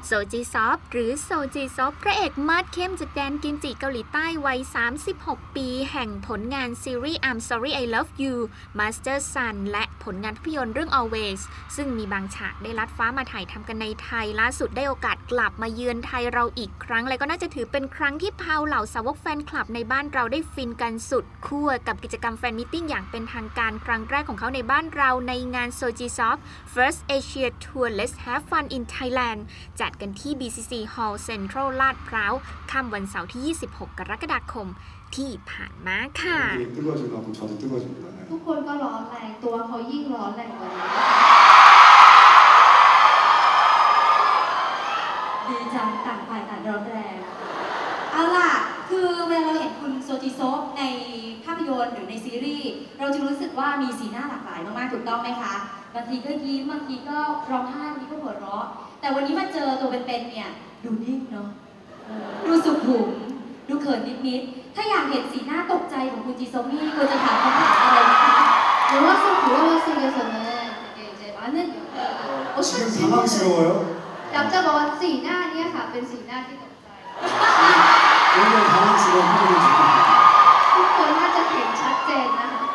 โซจีซอฟหรือโซจีซอฟพระเอกมาดเข้มจากแดนกิมจิเกาหลีใต้วัย36 ปีแห่งผลงานซีรีส์ I'm Sorry I Love You Master Sun และผลงานภาพยนตร์เรื่อง Always ซึ่งมีบางฉากได้ลัดฟ้ามาถ่ายทำกันในไทยล่าสุดได้โอกาสกลับมาเยือนไทยเราอีกครั้งและก็น่าจะถือเป็นครั้งที่พาวเหล่าสาวกแฟนคลับในบ้านเราได้ฟินกันสุดขั้วกับกิจกรรมแฟนมีตติ้งอย่างเป็นทางการครั้งแรกของเขาในบ้านเราในงาน Sojisoft First Asia Tour Let's Have Fun in Thailand จัดกันที่ BCC Hall Central ลาดพร้าวค่ำวันเสาร์ที่ 26 กรกฎาคมที่ผ่านมาค่ะทุกคนก็ร้อนแรงตัวเขายิ่งร้อนแรงกว่านี้ดีจังต่างฝ่ายต่างร้อนแรงเอาล่ะคือเวลาเราเห็นคุณโซจิโซฟในภาพยนตร์หรือในซีรีส์เราจะรู้สึกว่ามีสีหน้าหลากหลายมากๆถูกต้องไหมคะบางทีก็ยิ้มบางทีก็ร้องไห้บางทีก็หัวเราะแต่วันนี้มาเจอตัวเป็นๆเนี่ยดูนิ่งเนาะดูสุขุมดูเขินนิดๆถ้าอยากเห็นสีหน้าตกใจของคุณจีโซมี่ควรจะถามคำถามอะไรนะคะ영화속 드라마속에서는 되게 이제 많은 어떤 당황스러워요? 남자 뭐สีหน้าเนี่ยค่ะเป็นสีหน้าที่ตกใจ 오늘 당황스러운 표정을 지금 ทุกคนน่าจะเห็นชัดเจนนะคะ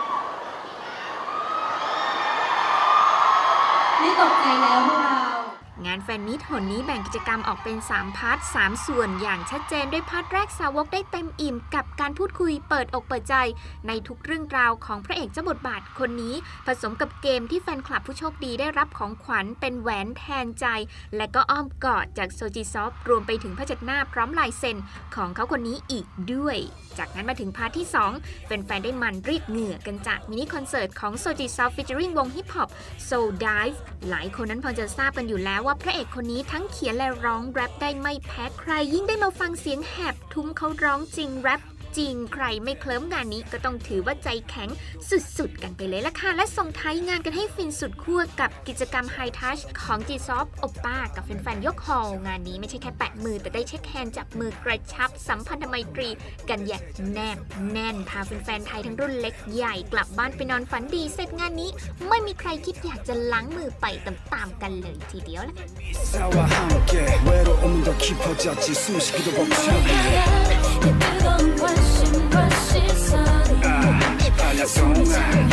นี่ตกใจแล้วพวกเรางานแฟนมีตหนนี้แบ่งกิจกรรมออกเป็น3พาร์ท3ส่วนอย่างชัดเจนด้วยพาร์ทแรกสาวกได้เต็มอิ่มกับการพูดคุยเปิดอกเปิดใจในทุกเรื่องราวของพระเอกเจ้าบทบาทคนนี้ผสมกับเกมที่แฟนคลับผู้โชคดีได้รับของขวัญเป็นแหวนแทนใจและก็อ้อมกอดจากโซจิซอฟรวมไปถึงผ้าเช็ดหน้าพร้อมลายเซ็นของเขาคนนี้อีกด้วยจากนั้นมาถึงพาร์ทที่2แฟนๆได้มันรีดเหงื่อกันจากมินิคอนเสิร์ตของโซจิซอฟฟีเจอริงวงฮิปฮอป Soul Dive หลายคนนั้นพอจะทราบกันอยู่แล้วว่าพระเอกคนนี้ทั้งเขียนและร้องแรปได้ไม่แพ้ใครยิ่งได้มาฟังเสียงแหบทุ้มเขาร้องจริงแรปจริงใครไม่เคลิ้มงานนี้ก็ต้องถือว่าใจแข็งสุดๆกันไปเลยละค่ะและส่งท้ายงานกันให้ฟินสุดขั้วกับกิจกรรม High Touch ของ G-Soft โอป้ากับแฟนๆยกฮอลงานนี้ไม่ใช่แค่แปะมือแต่ได้เช็คแฮนด์จับมือกระชับสัมพันธไมตรีกันอย่างแนบแน่นพาแฟนๆไทยทั้งรุ่นเล็กใหญ่กลับบ้านไปนอนฝันดีเสร็จงานนี้ไม่มีใครคิดอยากจะล้างมือไปตามๆกันเลยทีเดียวละค่ะ